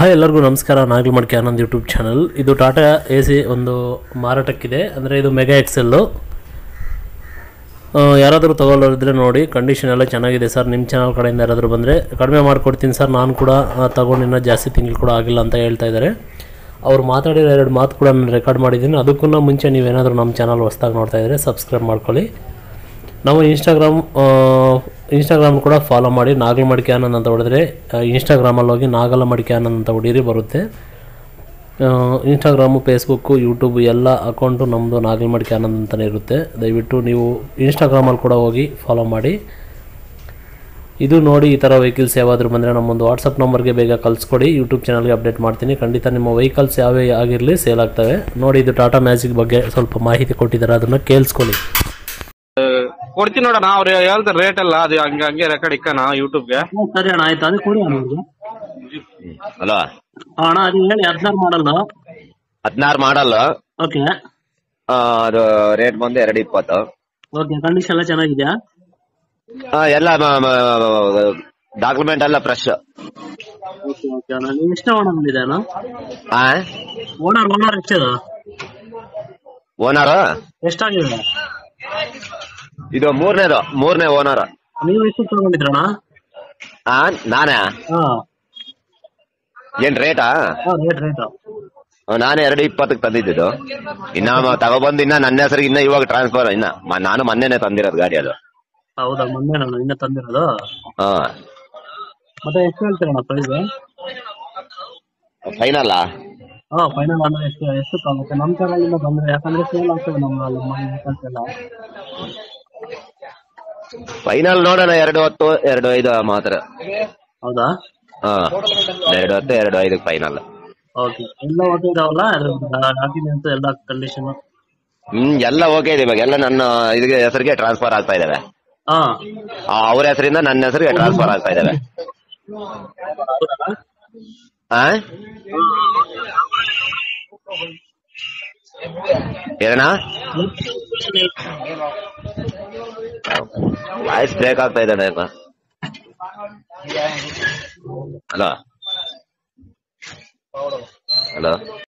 Hi ಎಲ್ಲರಿಗೂ ನಮಸ್ಕಾರ. ನಾಗಲ್ ಮಡಿಕೆ ಆನಂದ್ ಯೂಟ್ಯೂಬ್ ಚಾನಲ್. ಇದು ಟಾಟಾ AC ಒಂದು ಮಾರಾಟಕ್ಕಿದೆ. ಅಂದರೆ ಇದು ಮೆಗಾ ಎಕ್ಸೆಲ್ಲು. ಯಾರಾದರೂ ತೊಗೊಳ್ಳೋರಿದ್ರೆ ನೋಡಿ, ಕಂಡೀಷನ್ ಎಲ್ಲ ಚೆನ್ನಾಗಿದೆ ಸರ್. ನಿಮ್ಮ ಚಾನಲ್ ಕಡೆಯಿಂದ ಯಾರಾದರೂ ಬಂದರೆ ಕಡಿಮೆ ಮಾಡಿಕೊಡ್ತೀನಿ ಸರ್. ನಾನು ಕೂಡ ತೊಗೊಂಡು ಇನ್ನೂ ಜಾಸ್ತಿ ತಿಂಗಳು ಕೂಡ ಆಗಿಲ್ಲ ಅಂತ ಹೇಳ್ತಾ ಇದ್ದಾರೆ. ಅವ್ರು ಮಾತಾಡಿರೋ 2 ಮಾತು ಕೂಡ ನಾನು ರೆಕಾರ್ಡ್ ಮಾಡಿದ್ದೀನಿ. ಅದಕ್ಕೂ ಮುಂಚೆ ನೀವೇನಾದರೂ ನಮ್ಮ ಚಾನಲ್ ಹೊಸ್ದಾಗಿ ನೋಡ್ತಾ ಇದ್ದರೆ ಸಬ್ಸ್ಕ್ರೈಬ್ ಮಾಡ್ಕೊಳ್ಳಿ. ನಾವು ಇನ್ಸ್ಟಾಗ್ರಾಮ್ ಕೂಡ ಫಾಲೋ ಮಾಡಿ. ನಾಗಲ್ ಮಡಿಕೆ ಆನಂದ್ ಅಂತ ಹೊಡೆದ್ರೆ ಇನ್ಸ್ಟಾಗ್ರಾಮಲ್ಲಿ ಹೋಗಿ ನಾಗಲ ಮಡಿಕೆ ಆನಂದ್ ಅಂತ ಹೊಡೀರಿ, ಬರುತ್ತೆ. ಇನ್ಸ್ಟಾಗ್ರಾಮು, ಫೇಸ್ಬುಕ್ಕು, ಯೂಟ್ಯೂಬ್ ಎಲ್ಲ ಅಕೌಂಟು ನಮ್ಮದು ನಾಗಲ್ ಮಡಿಕೆ ಆನಂದ್ ಅಂತಲೇ ಇರುತ್ತೆ. ದಯವಿಟ್ಟು ನೀವು ಇನ್ಸ್ಟಾಗ್ರಾಮಲ್ಲಿ ಕೂಡ ಹೋಗಿ ಫಾಲೋ ಮಾಡಿ. ಇದು ನೋಡಿ, ಈ ಥರ ವೆಹಿಕಲ್ಸ್ ಯಾವಾದರೂ ಬಂದರೆ ನಮ್ಮೊಂದು ವಾಟ್ಸಪ್ ನಂಬರ್ಗೆ ಬೇಗ ಕಳಿಸ್ಕೊಡಿ. ಯೂಟ್ಯೂಬ್ ಚಾನಲ್ಗೆ ಅಪ್ಡೇಟ್ ಮಾಡ್ತೀನಿ. ಖಂಡಿತ ನಿಮ್ಮ ವೆಹಿಕಲ್ಸ್ ಯಾವೇ ಆಗಿರಲಿ ಸೇಲ್ ಆಗ್ತವೆ. ನೋಡಿ, ಇದು ಟಾಟಾ ಮ್ಯಾಜಿಕ್ ಬಗ್ಗೆ ಸ್ವಲ್ಪ ಮಾಹಿತಿ ಕೊಟ್ಟಿದ್ದಾರೆ, ಅದನ್ನು ಕೇಳಿಸ್ಕೊಳ್ಳಿ. ಕೊಡ್ತೀನಿ ನೋಡೋಣ. ಅವ್ರು ಹೇಳ್ತಾರೆ ರೇಟ್ ಎಲ್ಲ, ಅದು ಹಂಗೆ ರೆಕಾರ್ಡ್ ಇಕ್ಕಣ ಯೂಟ್ಯೂಬ್ಗೆ. ಸರಿ ಅಣ್ಣ, ಆಯ್ತು. ಅದು ಕೊಡಿ ಅಣ್ಣ. ಹಲೋ ಅಣ್ಣ, ಅದು ಹೇಳಿ. 16 ಮಾಡಲ್. 16 ಮಾಡಲ್. ಓಕೆ. ಅದು ರೇಟ್ ಬಂದು 220. ಓಕೆ. ಕಂಡೀಷನ್ ಎಲ್ಲ ಚೆನ್ನಾಗಿದೆಯಾ? ಎಲ್ಲ ಡಾಕ್ಯುಮೆಂಟ್ ಎಲ್ಲ ಫ್ರೆಶ್. ಓಕೆ ಓಕೆ ಅಣ್ಣ. ನೀವು ಎಷ್ಟು ಓನರ್ ಬಂದಿದೆ ಅಣ್ಣ? ಓನರ್ ಎಷ್ಟಿದೆ? ಓನರ್ ಎಷ್ಟಾಗಿದೆ? ಇದು ಮೂರನೇ ಓನರ್. ನೀವು ಎಷ್ಟು ತಗೊಂಡಿದ್ರಣ್ಣ? ನಾನೇ? ಏನ್ ರೇಟಾ? ರೇಟ್ ನಾನೇ 220 ತಂದಿದ್ದು. ಇನ್ನ ತಗೊಬಂದು ಇನ್ನ ನನ್ನ ಹೆಸರಿಗೆ ಇನ್ನ ಇವಾಗ ಟ್ರಾನ್ಸ್ಫರ್. ನಾನು ಮೊನ್ನೆನೆ ತಂದಿರೋದು ಗಾಡಿ ಅದು. ಹೌದಾ? ಮೊನ್ನೆ ನಾನು ಇನ್ನ ತಂದಿರೋದು. ಮತ್ತೆ ಎಷ್ಟು ಹೇಳ್ತೀರಣ್ಣ ಪ್ರೈಸ್? ಫೈನಲ್ ಫೈನಲ್ ಅಂದ್ರೆ ಎಷ್ಟು ಆಗುತ್ತೆ ನಮ್ಮ ಕಡೆಯಿಂದ ಬಂದ್ರೆ? ಯಾಕಂದ್ರೆ ಸೇಲ್ ಆಗ್ತದೆ ಎಲ್ಲ. ಫೈನಲ್ ನೋಡೋಣ 210, 2.5 ಮಾತ್ರ. ಹೌದಾ? 210, 2.5 ಫೈನಲ್. ಓಕೆ. ಎಲ್ಲ ಓಕೆ ಇದಾವಲ್ಲ ಡಾಕ್ಯುಮೆಂಟ್ಸ್ ಎಲ್ಲ ಕಂಡೀಷನ್? ಎಲ್ಲ ಓಕೆ ಇದೆ. ಇವಾಗ ಎಲ್ಲ ನನ್ನ ಇದಕ್ಕೆ ಹೆಸರಿಗೆ ಟ್ರಾನ್ಸ್ಫರ್ ಆಗ್ತಾ ಇದಾವೆ. ಅವ್ರ ಹೆಸರಿಂದ ನನ್ನ ಹೆಸರಿಗೆ ಟ್ರಾನ್ಸ್ಫರ್ ಆಗ್ತಾ ಇದಾವೆ. ಏನಣ್ಣ? ವಾಯ್ಸ್ ಬ್ರೇಕ್ ಆಗ್ತಾ ಇದೆ. Hello hello